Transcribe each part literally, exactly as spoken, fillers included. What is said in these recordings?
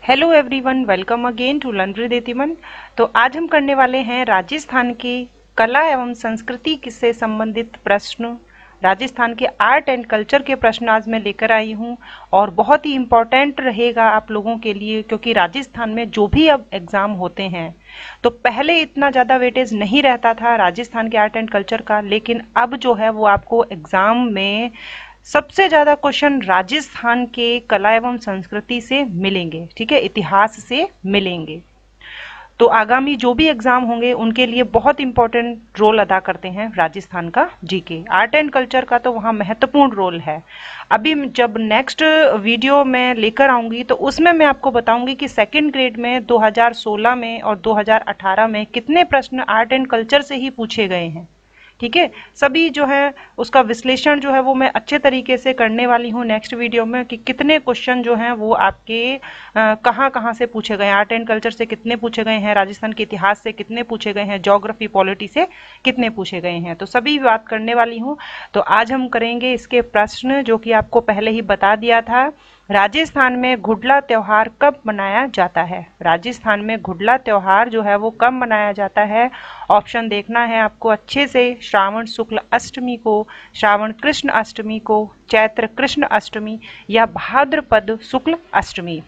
Hello everyone, welcome again to learn with एतिमन। तो आज हम करने वाले हैं राजस्थान की कला एवं संस्कृति से संबंधित प्रश्न। राजस्थान के आर्ट एंड कल्चर के प्रश्न आज मैं लेकर आई हूं और बहुत ही इम्पोर्टेंट रहेगा आप लोगों के लिए, क्योंकि राजस्थान में जो भी अब एग्ज़ाम होते हैं तो पहले इतना ज़्यादा वेटेज नहीं रहता था राजस्थान के आर्ट एंड कल्चर का, लेकिन अब जो है वो आपको एग्ज़ाम में सबसे ज़्यादा क्वेश्चन राजस्थान के कला एवं संस्कृति से मिलेंगे, ठीक है, इतिहास से मिलेंगे। तो आगामी जो भी एग्जाम होंगे उनके लिए बहुत इंपॉर्टेंट रोल अदा करते हैं राजस्थान का जीके। आर्ट एंड कल्चर का तो वहाँ महत्वपूर्ण रोल है। अभी जब नेक्स्ट वीडियो मैं लेकर आऊँगी तो उसमें मैं आपको बताऊँगी कि सेकेंड ग्रेड में दो हज़ार सोलह में और दो हज़ार अठारह में कितने प्रश्न आर्ट एंड कल्चर से ही पूछे गए हैं, ठीक है। सभी जो है उसका विश्लेषण जो है वो मैं अच्छे तरीके से करने वाली हूँ नेक्स्ट वीडियो में, कि कितने क्वेश्चन जो हैं वो आपके कहाँ कहाँ से पूछे गए हैं, आर्ट एंड कल्चर से कितने पूछे गए हैं, राजस्थान के इतिहास से कितने पूछे गए हैं, ज्योग्राफी पॉलिटी से कितने पूछे गए हैं, तो सभी बात करने वाली हूँ। तो आज हम करेंगे इसके प्रश्न जो कि आपको पहले ही बता दिया था। राजस्थान में घुड़ला त्योहार कब मनाया जाता है? राजस्थान में घुड़ला त्योहार जो है वो कब मनाया जाता है? ऑप्शन देखना है आपको अच्छे से। श्रावण शुक्ल अष्टमी को, श्रावण कृष्ण अष्टमी को, चैत्र कृष्ण अष्टमी या भाद्रपद शुक्ल अष्टमी।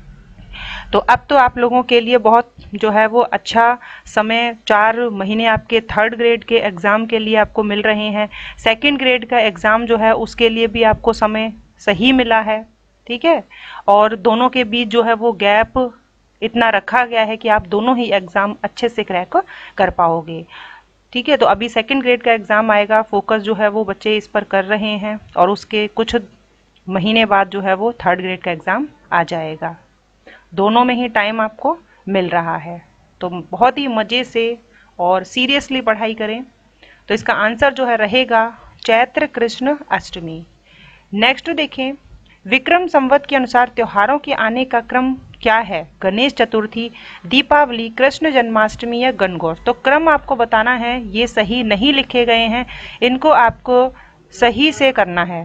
तो अब तो आप लोगों के लिए बहुत जो है वो अच्छा समय, चार महीने आपके थर्ड ग्रेड के एग्ज़ाम के लिए आपको मिल रहे हैं। सेकंड ग्रेड का एग्ज़ाम जो है उसके लिए भी आपको समय सही मिला है, ठीक है। और दोनों के बीच जो है वो गैप इतना रखा गया है कि आप दोनों ही एग्ज़ाम अच्छे से क्रैक कर पाओगे, ठीक है। तो अभी सेकंड ग्रेड का एग्ज़ाम आएगा, फोकस जो है वो बच्चे इस पर कर रहे हैं और उसके कुछ महीने बाद जो है वो थर्ड ग्रेड का एग्ज़ाम आ जाएगा। दोनों में ही टाइम आपको मिल रहा है, तो बहुत ही मज़े से और सीरियसली पढ़ाई करें। तो इसका आंसर जो है रहेगा चैत्र कृष्ण अष्टमी। नेक्स्ट देखें, विक्रम संवत के अनुसार त्योहारों के आने का क्रम क्या है? गणेश चतुर्थी, दीपावली, कृष्ण जन्माष्टमी या गणगौर। तो क्रम आपको बताना है, ये सही नहीं लिखे गए हैं, इनको आपको सही से करना है।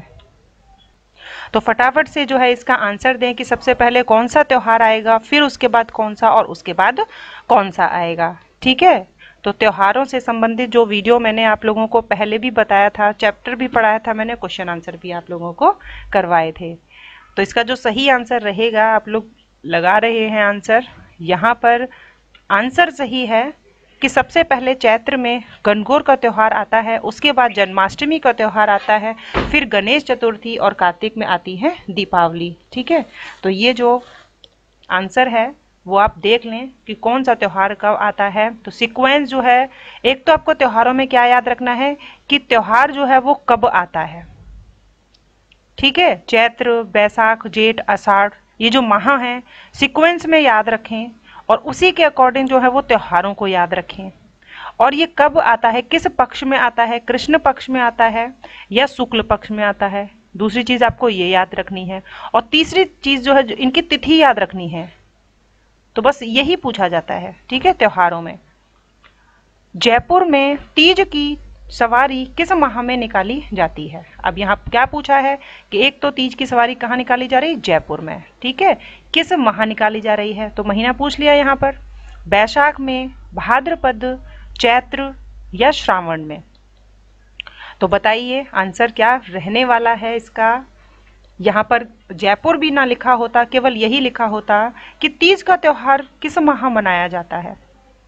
तो फटाफट से जो है इसका आंसर दें कि सबसे पहले कौन सा त्योहार आएगा, फिर उसके बाद कौन सा और उसके बाद कौन सा आएगा, ठीक है। तो त्योहारों से संबंधित जो वीडियो मैंने आप लोगों को पहले भी बताया था, चैप्टर भी पढ़ाया था मैंने, क्वेश्चन आंसर भी आप लोगों को करवाए थे। तो इसका जो सही आंसर रहेगा, आप लोग लगा रहे हैं आंसर, यहाँ पर आंसर सही है कि सबसे पहले चैत्र में गणगौर का त्यौहार आता है, उसके बाद जन्माष्टमी का त्यौहार आता है, फिर गणेश चतुर्थी और कार्तिक में आती है दीपावली, ठीक है। तो ये जो आंसर है वो आप देख लें कि कौन सा त्यौहार कब आता है। तो सीक्वेंस जो है, एक तो आपको त्योहारों में क्या याद रखना है कि त्यौहार जो है वो कब आता है, ठीक है। चैत्र, बैसाख, जेठ, आषाढ़, ये जो माह हैं सीक्वेंस में याद रखें और उसी के अकॉर्डिंग जो है वो त्योहारों को याद रखें। और ये कब आता है, किस पक्ष में आता है, कृष्ण पक्ष में आता है या शुक्ल पक्ष में आता है, दूसरी चीज आपको ये याद रखनी है। और तीसरी चीज जो है, इनकी तिथि याद रखनी है। तो बस यही पूछा जाता है, ठीक है, त्योहारों में। जयपुर में तीज की सवारी किस माह में निकाली जाती है? अब यहाँ क्या पूछा है कि एक तो तीज की सवारी कहाँ निकाली जा रही है? जयपुर में, ठीक है। किस माह निकाली जा रही है? तो महीना पूछ लिया यहाँ पर, बैसाख में, भाद्रपद, चैत्र या श्रावण में। तो बताइए आंसर क्या रहने वाला है इसका। यहाँ पर जयपुर भी ना लिखा होता, केवल यही लिखा होता कि तीज का त्योहार किस माह मनाया जाता है।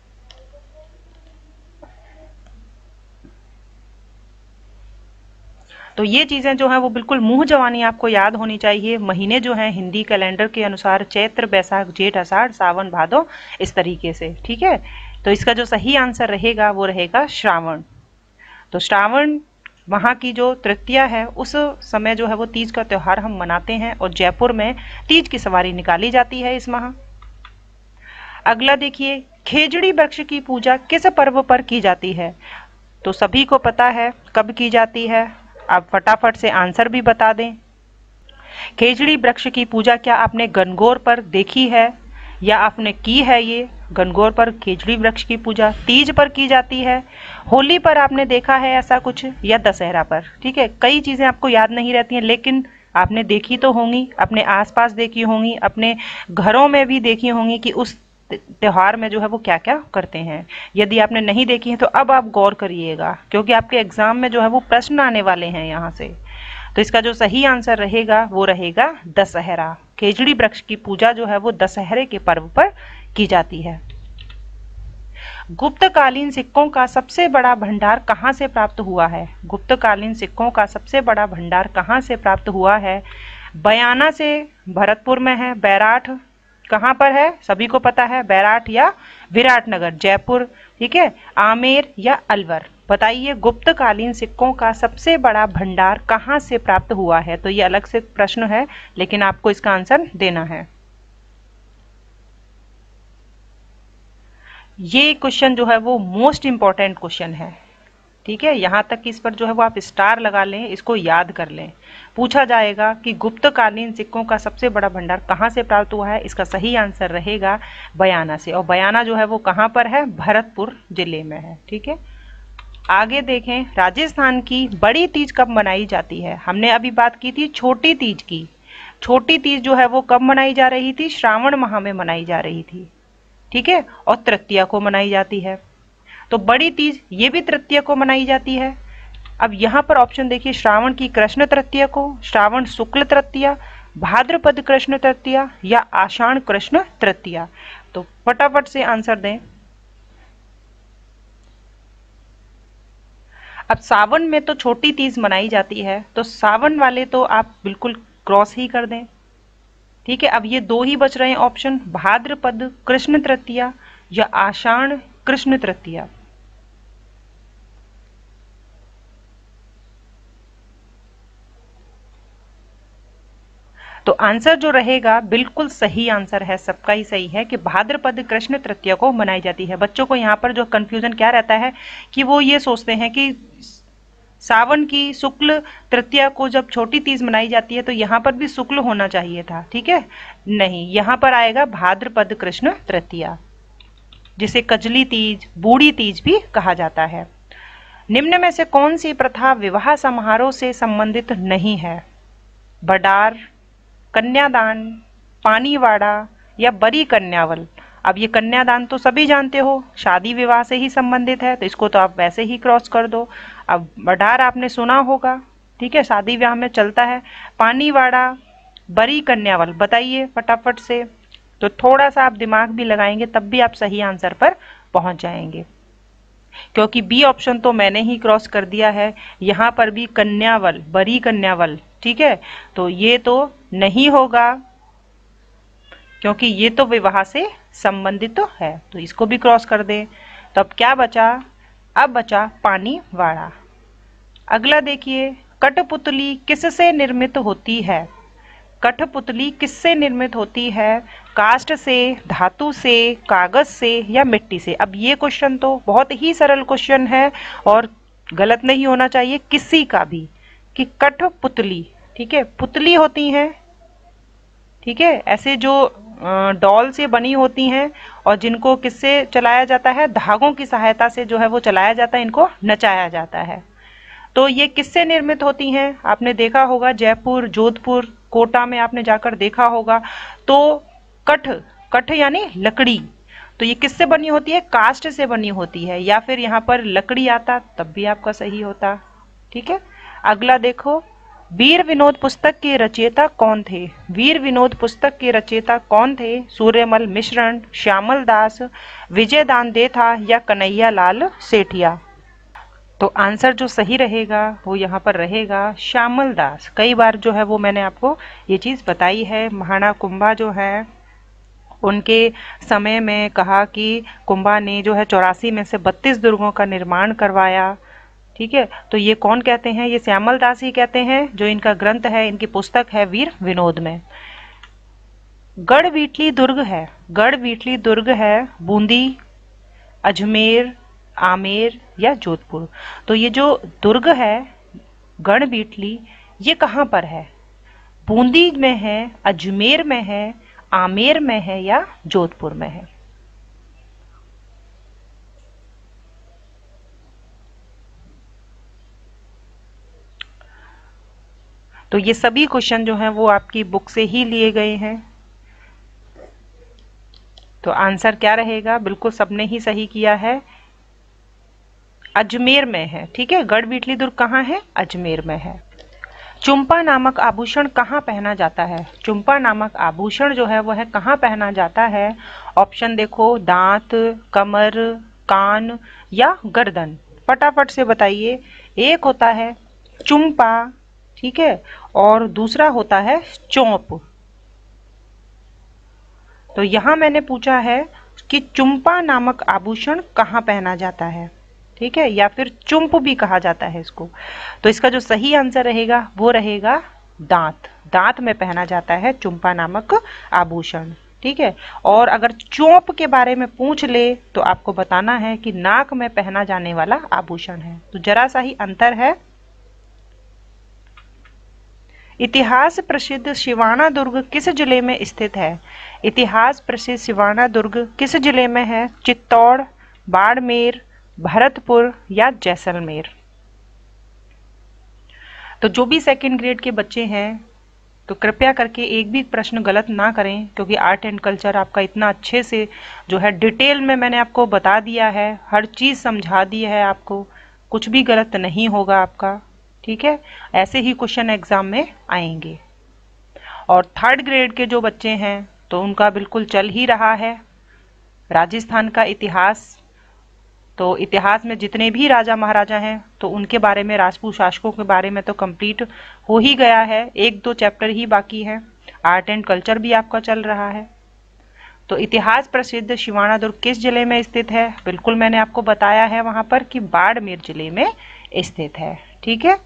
तो ये चीज़ें जो हैं वो बिल्कुल मुंह जवानी आपको याद होनी चाहिए। महीने जो हैं हिंदी कैलेंडर के अनुसार चैत्र, बैसाख, जेठ, आषाढ़, सावन, भादो, इस तरीके से, ठीक है। तो इसका जो सही आंसर रहेगा वो रहेगा श्रावण। तो श्रावण वहाँ की जो तृतीया है उस समय जो है वो तीज का त्यौहार हम मनाते हैं और जयपुर में तीज की सवारी निकाली जाती है इस माह। अगला देखिए, खेजड़ी वृक्ष की पूजा किस पर्व पर की जाती है? तो सभी को पता है कब की जाती है, आप फटाफट से आंसर भी बता दें। खेजड़ी वृक्ष की पूजा क्या आपने गणगौर पर देखी है या आपने की है? ये गणगौर पर खेजड़ी वृक्ष की पूजा तीज पर की जाती है, होली पर आपने देखा है ऐसा कुछ, या दशहरा पर, ठीक है। कई चीजें आपको याद नहीं रहती हैं, लेकिन आपने देखी तो होंगी, अपने आसपास देखी होंगी, अपने घरों में भी देखी होंगी कि उस त्योहार में जो है वो क्या क्या करते हैं। यदि आपने नहीं देखी है तो अब आप गौर करिएगा, क्योंकि आपके एग्जाम में जो है वो प्रश्न आने वाले हैं यहाँ से। तो इसका जो सही आंसर रहेगा वो रहेगा दशहरा। खेजड़ी वृक्ष की पूजा जो है वो दशहरे के पर्व पर की जाती है। गुप्तकालीन सिक्कों का सबसे बड़ा भंडार कहाँ से प्राप्त हुआ है? गुप्तकालीन सिक्कों का सबसे बड़ा भंडार कहाँ से प्राप्त हुआ है? बयाना से, भरतपुर में है। बैराठ कहाँ पर है? सभी को पता है, बैराठ या विराटनगर, जयपुर, ठीक है। आमेर या अलवर। बताइए, गुप्तकालीन सिक्कों का सबसे बड़ा भंडार कहाँ से प्राप्त हुआ है? तो ये अलग से प्रश्न है, लेकिन आपको इसका आंसर देना है। ये क्वेश्चन जो है वो मोस्ट इंपॉर्टेंट क्वेश्चन है, ठीक है। यहाँ तक कि इस पर जो है वो आप स्टार लगा लें, इसको याद कर लें। पूछा जाएगा कि गुप्तकालीन सिक्कों का सबसे बड़ा भंडार कहाँ से प्राप्त हुआ है? इसका सही आंसर रहेगा बयाना से, और बयाना जो है वो कहाँ पर है? भरतपुर जिले में है, ठीक है। आगे देखें, राजस्थान की बड़ी तीज कब मनाई जाती है? हमने अभी बात की थी छोटी तीज की। छोटी तीज जो है वो कब मनाई जा रही थी? श्रावण माह में मनाई जा रही थी, ठीक है, और तृतीया को मनाई जाती है। तो बड़ी तीज ये भी तृतीया को मनाई जाती है। अब यहाँ पर ऑप्शन देखिए, श्रावण की कृष्ण तृतीया को, श्रावण शुक्ल तृतीया, भाद्रपद कृष्ण तृतीया या आषाढ़ कृष्ण तृतीया। तो फटाफट से आंसर दें। अब सावन में तो छोटी तीज मनाई जाती है, तो सावन वाले तो आप बिल्कुल क्रॉस ही कर दें, ठीक है। अब ये दो ही बच रहे हैं ऑप्शन, भाद्रपद कृष्ण तृतीया या आषाढ़ कृष्ण तृतीया। तो आंसर जो रहेगा बिल्कुल सही आंसर है, सबका ही सही है कि भाद्रपद कृष्ण तृतीया को मनाई जाती है। बच्चों को यहाँ पर जो कंफ्यूजन क्या रहता है कि वो ये सोचते हैं कि सावन की शुक्ल तृतीया को जब छोटी तीज मनाई जाती है तो यहाँ पर भी शुक्ल होना चाहिए था, ठीक है। नहीं, यहाँ पर आएगा भाद्रपद कृष्ण तृतीया, जिसे कजली तीज, बूढ़ी तीज भी कहा जाता है। निम्न में से कौन सी प्रथा विवाह समारोह से संबंधित नहीं है? बडार, कन्यादान, पानीवाड़ा या बरी कन्यावल। अब ये कन्यादान तो सभी जानते हो, शादी विवाह से ही संबंधित है, तो इसको तो आप वैसे ही क्रॉस कर दो। अब बडार आपने सुना होगा, ठीक है, शादी विवाह में चलता है। पानीवाड़ा, बरी कन्यावल, बताइए फटाफट से। तो थोड़ा सा आप दिमाग भी लगाएंगे तब भी आप सही आंसर पर पहुंच जाएंगे, क्योंकि बी ऑप्शन तो मैंने ही क्रॉस कर दिया है। यहाँ पर भी कन्यावल, बरी कन्यावल, ठीक है, तो ये तो नहीं होगा, क्योंकि ये तो विवाह से संबंधित तो है, तो इसको भी क्रॉस कर दे। तो अब क्या बचा? अब बचा पानीवाड़ा। अगला देखिए, कठपुतली किससे निर्मित होती है? कठपुतली किससे निर्मित होती है? काष्ठ से, धातु से, कागज से या मिट्टी से? अब ये क्वेश्चन तो बहुत ही सरल क्वेश्चन है और गलत नहीं होना चाहिए किसी का भी, कि कठपुतली, ठीक है, पुतली होती हैं, ठीक है, ऐसे जो डॉल से बनी होती हैं और जिनको किससे चलाया जाता है? धागों की सहायता से जो है वो चलाया जाता है, इनको नचाया जाता है। तो ये किससे निर्मित होती हैं? आपने देखा होगा जयपुर, जोधपुर, कोटा में आपने जाकर देखा होगा। तो कठ, कठ यानी लकड़ी, तो ये किससे बनी होती है? काष्ठ से बनी होती है, या फिर यहाँ पर लकड़ी आता तब भी आपका सही होता, ठीक है। अगला देखो, वीर विनोद पुस्तक के रचयिता कौन थे? वीर विनोद पुस्तक के रचयिता कौन थे? सूर्यमल मिश्रण, श्यामल दास, विजय दानदे था या कन्हैया लाल सेठिया? तो आंसर जो सही रहेगा वो यहाँ पर रहेगा श्यामल दास। कई बार जो है वो मैंने आपको ये चीज़ बताई है। महाराणा कुंभा जो है उनके समय में कहा कि कुंभा ने जो है चौरासी में से बत्तीस दुर्गों का निर्माण करवाया, ठीक है। तो ये कौन कहते हैं? ये श्यामल दास ही कहते हैं, जो इनका ग्रंथ है, इनकी पुस्तक है वीर विनोद में। गढ़वीटली दुर्ग है, गढ़वीटली दुर्ग है बूंदी, अजमेर, आमेर या जोधपुर? तो ये जो दुर्ग है गढ़वीटली, ये कहाँ पर है? बूंदी में है, अजमेर में है, आमेर में है या जोधपुर में है? तो ये सभी क्वेश्चन जो हैं वो आपकी बुक से ही लिए गए हैं। तो आंसर क्या रहेगा? बिल्कुल सबने ही सही किया है, अजमेर में है। ठीक है, गढ़बीटली दुर्ग कहाँ है? अजमेर में है। चुंपा नामक आभूषण कहाँ पहना जाता है? चुंपा नामक आभूषण जो है वो है कहाँ पहना जाता है? ऑप्शन देखो, दांत, कमर, कान या गर्दन। फटाफट से बताइए। एक होता है चुंपा, ठीक है, और दूसरा होता है चौंप। तो यहां मैंने पूछा है कि चुंपा नामक आभूषण कहाँ पहना जाता है, ठीक है, या फिर चुंप भी कहा जाता है इसको। तो इसका जो सही आंसर रहेगा वो रहेगा दांत। दांत में पहना जाता है चुंपा नामक आभूषण, ठीक है। और अगर चौंप के बारे में पूछ ले तो आपको बताना है कि नाक में पहना जाने वाला आभूषण है। तो जरा सा ही अंतर है। इतिहास प्रसिद्ध सिवाना दुर्ग किस जिले में स्थित है? इतिहास प्रसिद्ध सिवाना दुर्ग किस जिले में है? चित्तौड़, बाड़मेर, भरतपुर या जैसलमेर। तो जो भी सेकंड ग्रेड के बच्चे हैं तो कृपया करके एक भी प्रश्न गलत ना करें, क्योंकि आर्ट एंड कल्चर आपका इतना अच्छे से जो है डिटेल में मैंने आपको बता दिया है, हर चीज़ समझा दी है आपको, कुछ भी गलत नहीं होगा आपका, ठीक है। ऐसे ही क्वेश्चन एग्जाम में आएंगे। और थर्ड ग्रेड के जो बच्चे हैं तो उनका बिल्कुल चल ही रहा है राजस्थान का इतिहास। तो इतिहास में जितने भी राजा महाराजा हैं तो उनके बारे में, राजपूत शासकों के बारे में तो कंप्लीट हो ही गया है, एक दो चैप्टर ही बाकी है। आर्ट एंड कल्चर भी आपका चल रहा है। तो इतिहास प्रसिद्ध सिवाना दुर्ग किस जिले में स्थित है? बिल्कुल मैंने आपको बताया है वहां पर कि बाड़मेर जिले में स्थित है, ठीक है।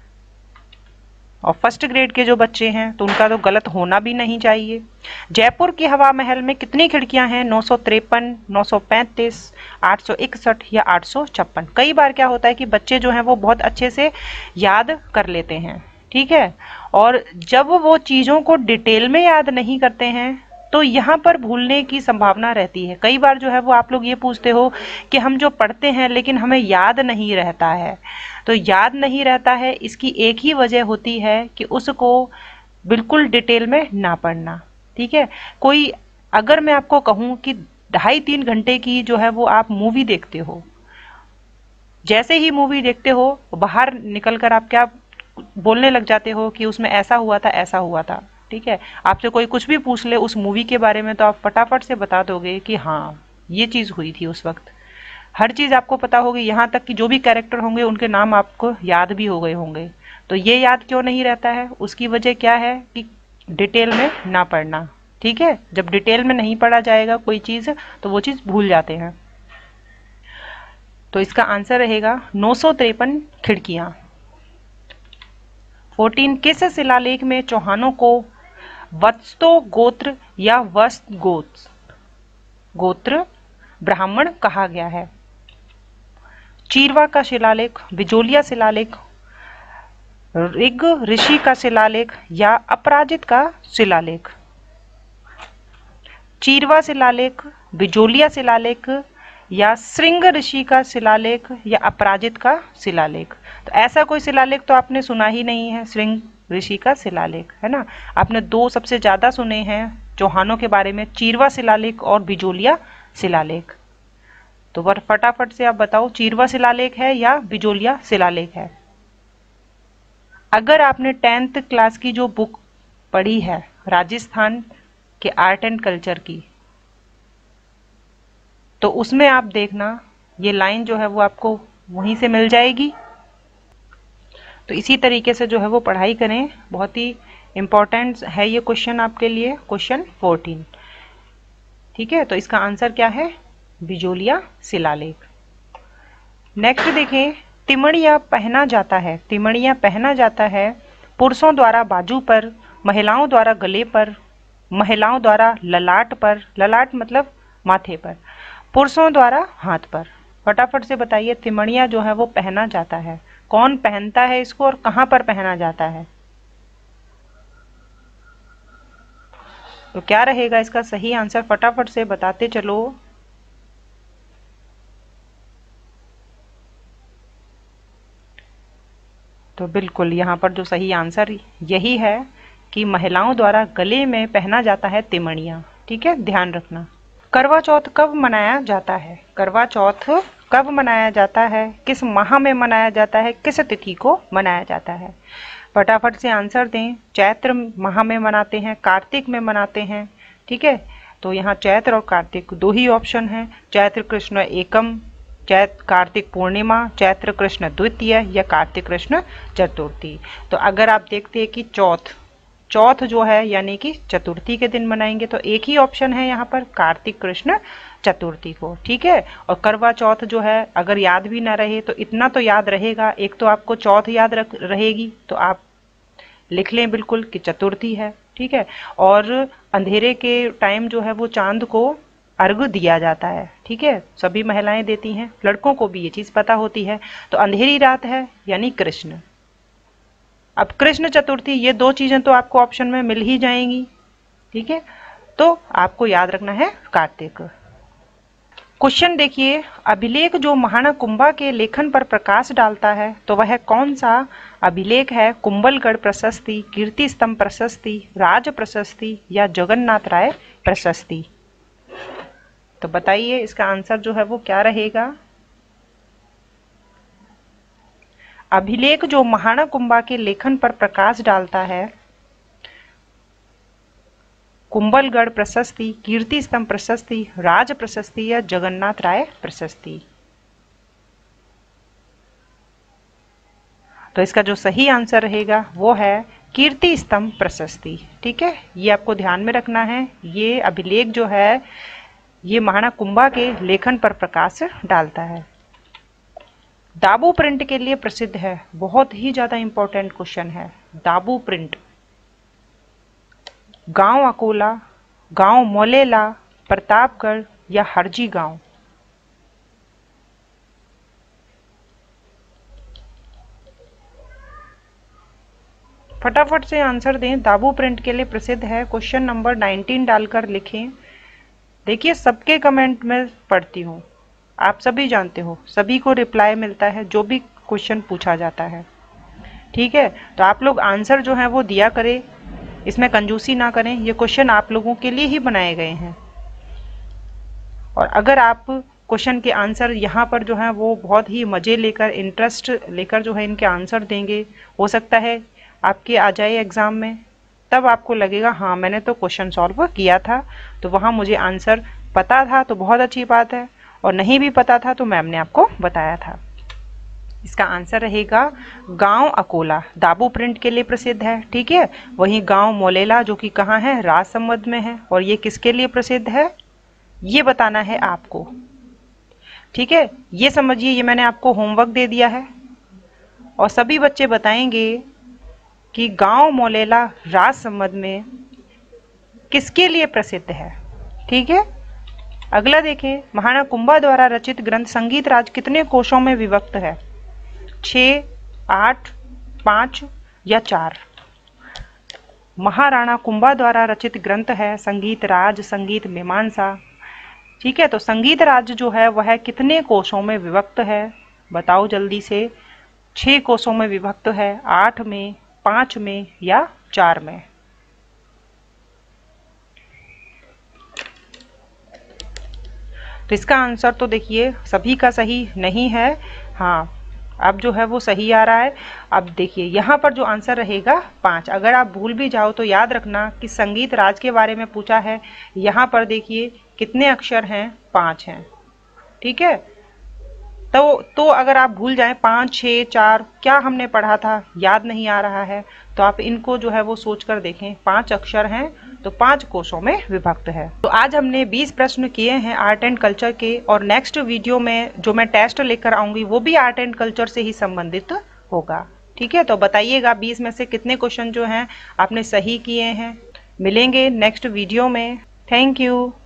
और फर्स्ट ग्रेड के जो बच्चे हैं तो उनका तो गलत होना भी नहीं चाहिए। जयपुर की हवा महल में कितनी खिड़कियां हैं? नौ सौ तिरपन, नौ सौ पैंतीस, आठ सौ इकसठ या आठ सौ छप्पन। कई बार क्या होता है कि बच्चे जो हैं वो बहुत अच्छे से याद कर लेते हैं, ठीक है, और जब वो चीज़ों को डिटेल में याद नहीं करते हैं तो यहाँ पर भूलने की संभावना रहती है। कई बार जो है वो आप लोग ये पूछते हो कि हम जो पढ़ते हैं लेकिन हमें याद नहीं रहता है। तो याद नहीं रहता है, इसकी एक ही वजह होती है कि उसको बिल्कुल डिटेल में ना पढ़ना, ठीक है। कोई अगर मैं आपको कहूँ कि ढाई तीन घंटे की जो है वो आप मूवी देखते हो, जैसे ही मूवी देखते हो बाहर निकल कर आप क्या बोलने लग जाते हो कि उसमें ऐसा हुआ था, ऐसा हुआ था, ठीक है। आपसे कोई कुछ भी पूछ ले उस मूवी के बारे में तो आप फटाफट से बता दोगे कि हाँ ये चीज़ हुई थी उस वक्त। हर चीज़ आपको पता होगी, यहाँ तक कि जो भी कैरेक्टर होंगे उनके नाम आपको याद भी हो गए होंगे। तो ये याद क्यों नहीं रहता है? उसकी वजह क्या है कि डिटेल में ना पढ़ना, ठीक है। जब डिटेल में नहीं पढ़ा जाएगा कोई चीज़ तो वो चीज़ भूल जाते हैं। तो इसका आंसर रहेगा नौ सौ तिरपन खिड़कियां। फोर्टीन किस शिलालेख में चौहानों को वत्सो गोत्र या वस्त गोत्र गोत्र ब्राह्मण कहा गया है? चीरवा का शिलालेख, बिजोलिया शिलालेख, ऋग ऋषि का शिलालेख या अपराजित का शिलालेख? चीरवा शिलालेख, बिजोलिया शिलालेख या श्रृंग ऋषि का शिलालेख या अपराजित का शिलालेख? तो ऐसा कोई शिलालेख तो आपने सुना ही नहीं है, श्रृंग ऋषि का शिलालेख, है ना। आपने दो सबसे ज्यादा सुने हैं चौहानों के बारे में, चीरवा शिलालेख और बिजोलिया शिलालेख। तो वर फटाफट से आप बताओ चीरवा शिलालेख है या बिजोलिया शिलालेख है? अगर आपने टेंथ क्लास की जो बुक पढ़ी है राजस्थान के आर्ट एंड कल्चर की, तो उसमें आप देखना ये लाइन जो है वो आपको वहीं से मिल जाएगी। तो इसी तरीके से जो है वो पढ़ाई करें, बहुत ही इंपॉर्टेंट है ये क्वेश्चन आपके लिए, क्वेश्चन फोर्टीन, ठीक है। तो इसका आंसर क्या है? बिजोलिया शिलालेख। नेक्स्ट देखें, तिमड़िया पहना जाता है, तिमड़िया पहना जाता है पुरुषों द्वारा बाजू पर, महिलाओं द्वारा गले पर, महिलाओं द्वारा ललाट पर, ललाट मतलब माथे पर, पुरुषों द्वारा हाथ पर। फटाफट से बताइए तिमड़िया जो है वो पहना जाता है, कौन पहनता है इसको और कहां पर पहना जाता है? तो क्या रहेगा इसका सही आंसर? फटाफट से बताते चलो। तो तो बिल्कुल यहाँ पर जो सही आंसर यही है कि महिलाओं द्वारा गले में पहना जाता है तिमणिया। ठीक है, ध्यान रखना। करवा चौथ कब मनाया जाता है? करवा चौथ कब मनाया जाता है? किस माह में मनाया जाता है? किस तिथि को मनाया जाता है? फटाफट से आंसर दें। चैत्र माह में मनाते हैं, कार्तिक में मनाते हैं। ठीक है, तो यहाँ चैत्र और कार्तिक दो ही ऑप्शन हैं। चैत्र कृष्ण एकम, चैत्र कार्तिक पूर्णिमा, चैत्र कृष्ण द्वितीय या कार्तिक कृष्ण चतुर्थी। तो अगर आप देखते हैं कि चौथ चौथ जो है यानी कि चतुर्थी के दिन मनाएंगे, तो एक ही ऑप्शन है यहाँ पर कार्तिक कृष्ण चतुर्थी को। ठीक है, और करवा चौथ जो है अगर याद भी ना रहे तो इतना तो याद रहेगा, एक तो आपको चौथ याद रख रहेगी तो आप लिख लें बिल्कुल कि चतुर्थी है। ठीक है, और अंधेरे के टाइम जो है वो चांद को अर्घ दिया जाता है। ठीक है, सभी महिलाएं देती हैं, लड़कों को भी ये चीज पता होती है। तो अंधेरी रात है यानी कृष्ण। अब कृष्ण चतुर्थी, ये दो चीजें तो आपको ऑप्शन में मिल ही जाएंगी। ठीक है, तो आपको याद रखना है कार्तिक। क्वेश्चन देखिए, अभिलेख जो महाना कुंभा के लेखन पर प्रकाश डालता है तो वह कौन सा अभिलेख है? कुंभलगढ़ प्रशस्ति, कीर्ति स्तंभ प्रशस्ति, राज प्रशस्ति या जगन्नाथ राय प्रशस्ति? तो बताइए इसका आंसर जो है वो क्या रहेगा? अभिलेख जो महाना कुंभा के लेखन पर प्रकाश डालता है, कुंभलगढ़ प्रशस्ति, कीर्ति स्तंभ प्रशस्ति, राज प्रशस्ति या जगन्नाथ राय प्रशस्ति? तो इसका जो सही आंसर रहेगा वो है कीर्ति स्तंभ प्रशस्ति। ठीक है, ये आपको ध्यान में रखना है। ये अभिलेख जो है ये महाना कुंभा के लेखन पर प्रकाश डालता है। दाबू प्रिंट के लिए प्रसिद्ध है, बहुत ही ज्यादा इंपॉर्टेंट क्वेश्चन है। दाबू प्रिंट, गांव अकोला, गांव मोलेला, प्रतापगढ़ या हरजी गांव? फटाफट से आंसर दें। दाबू प्रिंट के लिए प्रसिद्ध है, क्वेश्चन नंबर नाइनटीन डालकर लिखें। देखिए सबके कमेंट में पढ़ती हूँ, आप सभी जानते हो, सभी को रिप्लाई मिलता है जो भी क्वेश्चन पूछा जाता है। ठीक है, तो आप लोग आंसर जो है वो दिया करें, इसमें कंजूसी ना करें। ये क्वेश्चन आप लोगों के लिए ही बनाए गए हैं। और अगर आप क्वेश्चन के आंसर यहाँ पर जो है वो बहुत ही मजे लेकर, इंटरेस्ट लेकर जो है इनके आंसर देंगे, हो सकता है आपके आ जाए एग्जाम में, तब आपको लगेगा हाँ मैंने तो क्वेश्चन सॉल्व किया था, तो वहाँ मुझे आंसर पता था, तो बहुत अच्छी बात है। और नहीं भी पता था तो मैम ने आपको बताया था। इसका आंसर रहेगा गांव अकोला, दाबू प्रिंट के लिए प्रसिद्ध है। ठीक है, वहीं गांव मोलेला जो कि कहाँ है, राजसमंद में है। और ये किसके लिए प्रसिद्ध है ये बताना है आपको। ठीक है, ये समझिए, ये मैंने आपको होमवर्क दे दिया है और सभी बच्चे बताएंगे कि गांव मोलेला राजसमंद में किसके लिए प्रसिद्ध है। ठीक है, अगला देखें, महाना कुंभा द्वारा रचित ग्रंथ संगीत राज कितने कोशों में विभक्त है? छः, आठ, पाँच या चार? महाराणा कुंभा द्वारा रचित ग्रंथ है संगीत राज, संगीत मीमांसा। ठीक है, तो संगीत राज जो है वह कितने कोशों में विभक्त है? बताओ जल्दी से। छः कोशों में विभक्त है, आठ में, पाँच में या चार में? तो इसका आंसर तो देखिए सभी का सही नहीं है। हाँ, अब जो है वो सही आ रहा है। अब देखिए यहाँ पर जो आंसर रहेगा पाँच। अगर आप भूल भी जाओ तो याद रखना कि संगीत राज के बारे में पूछा है। यहाँ पर देखिए कितने अक्षर हैं, पाँच हैं। ठीक है, तो तो अगर आप भूल जाएं पाँच, छः, चार, क्या हमने पढ़ा था याद नहीं आ रहा है, तो आप इनको जो है वो सोच कर देखें। पांच अक्षर हैं तो पांच कोशों में विभक्त है। तो आज हमने बीस प्रश्न किए हैं आर्ट एंड कल्चर के, और नेक्स्ट वीडियो में जो मैं टेस्ट लेकर आऊंगी वो भी आर्ट एंड कल्चर से ही संबंधित होगा। ठीक है, तो बताइएगा बीस में से कितने क्वेश्चन जो हैं आपने सही किए हैं। मिलेंगे नेक्स्ट वीडियो में। Thank you.